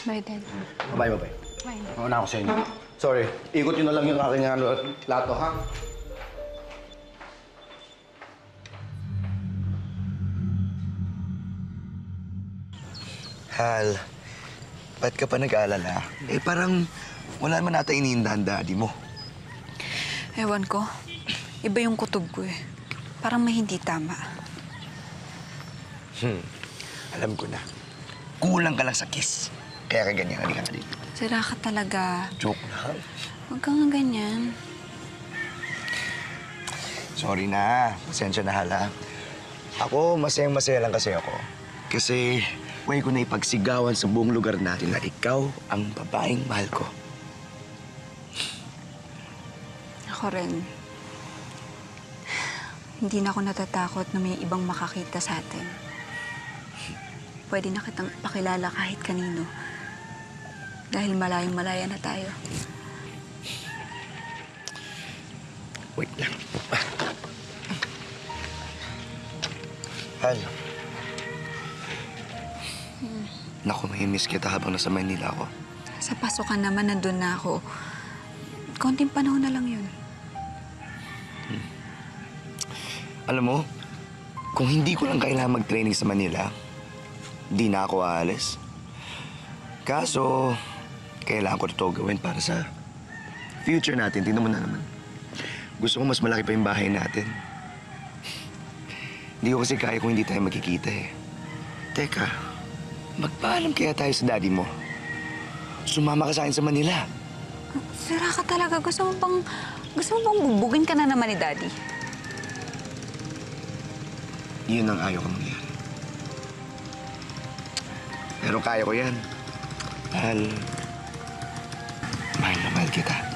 Bye, Dad. Bye, bye. Bye. Mauna ako sa inyo. Sorry, ikot nyo na lang yung aking plato, ha? Hal, ba't ka pa nag-aalala? Parang wala naman nata iniindahan daddy mo. Ewan ko. Iba yung kutob ko eh. Parang may hindi tama. Alam ko na. Kulang ka lang sa kiss. Kaya ka ganyan. Halika nga dito. Sira ka talaga. Joke lang. Huwag ka nga ganyan. Sorry na. Pasensya na, Hal, ha? Ako, masayang-masaya lang kasi ako. Kasi way ko na ipagsigawan sa buong lugar natin na ikaw ang babaeng mahal ko. Ako rin. Hindi na ako natatakot na may ibang makakita sa atin. Pwede na kitang pakilala kahit kanino. Dahil malayong-malaya na tayo. Wait lang. Hal. Naku, may-miss kita habang nasa Manila ako. Sa pasukan naman, nandun na ako. Konting panahon na lang yun. Alam mo, kung hindi ko lang kailangan mag-training sa Manila, di na ako aalis. Kaso, kailangan ko ito gawin para sa future natin. Tingnan mo na naman. Gusto ko mas malaki pa yung bahay natin. Hindi ko kasi kaya kung hindi tayo magkikita eh. Teka, magpaalam kaya tayo sa daddy mo. Sumama ka sa akin sa Manila. Sira ka talaga. Gusto mo bang bubugin ka na naman ni Daddy? Yun ang ayaw ko mangyari. Pero kaya ko yan. Mahal na mahal kita.